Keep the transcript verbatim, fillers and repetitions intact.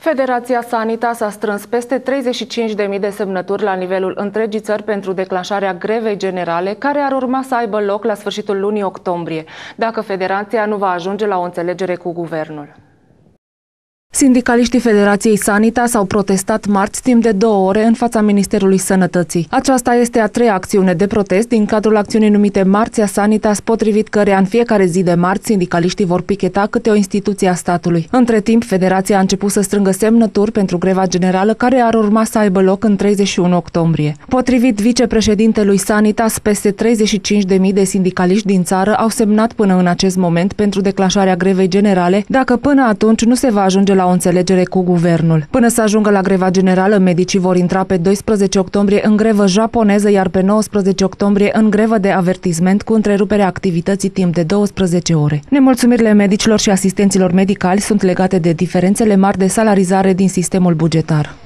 Federația Sanitas a strâns peste treizeci și cinci de mii de semnături la nivelul întregii țări pentru declanșarea grevei generale, care ar urma să aibă loc la sfârșitul lunii octombrie, dacă Federația nu va ajunge la o înțelegere cu guvernul. Sindicaliștii Federației Sanitas au protestat marți timp de două ore în fața Ministerului Sănătății. Aceasta este a treia acțiune de protest din cadrul acțiunii numite Marțea Sanitas, potrivit căreia în fiecare zi de marți sindicaliștii vor picheta câte o instituție a statului. Între timp, Federația a început să strângă semnături pentru greva generală, care ar urma să aibă loc în treizeci și unu octombrie. Potrivit vicepreședintelui Sanitas, peste treizeci și cinci de mii de sindicaliști din țară au semnat până în acest moment pentru declanșarea grevei generale, dacă până atunci nu se va ajunge la o înțelegere cu guvernul. Până să ajungă la greva generală, medicii vor intra pe doisprezece octombrie în grevă japoneză, iar pe nouăsprezece octombrie în grevă de avertisment cu întreruperea activității timp de douăsprezece ore. Nemulțumirile medicilor și asistenților medicali sunt legate de diferențele mari de salarizare din sistemul bugetar.